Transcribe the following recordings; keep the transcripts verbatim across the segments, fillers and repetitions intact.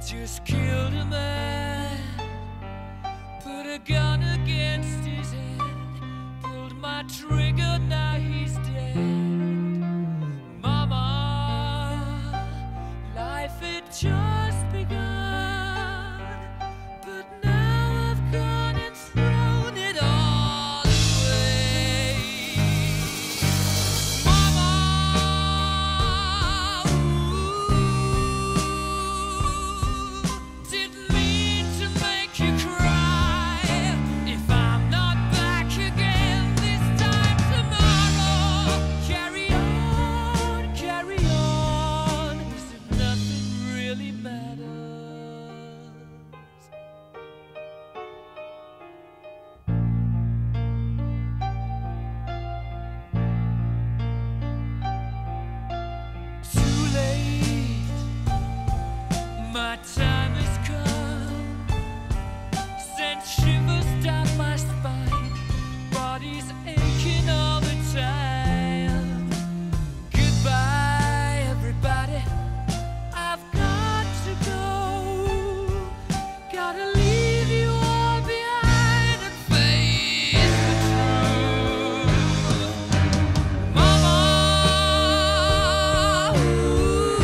just killed a man, put a gun against his head, pulled my trigger, now he's dead. Mama, life had just begun, but now I've gone and thrown it all away. Mama, ooh, didn't mean to make you cry. If I'm not back again this time tomorrow, carry on, carry on, as if nothing really matters. Too late, my time has come, sent shivers down my spine, body's aching all the time. Goodbye, everybody, I've got to go, gotta leave you all behind and face the truth. Mama, ooh,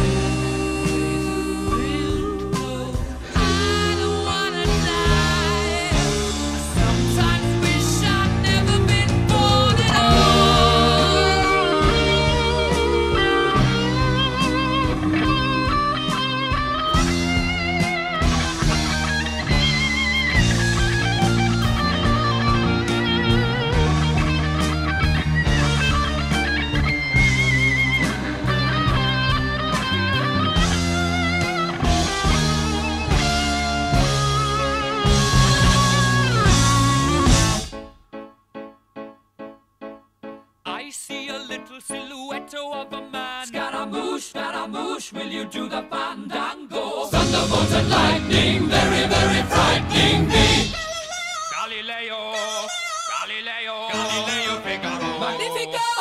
I don't wanna die. I sometimes wish I'd never been born at I see a little silhouette of a man. Scaramouche, Scaramouche, will you do the fandango? Thunderbolt and lightning, very, very frightening me. Galileo, Galileo, Galileo Figaro. Magnifico!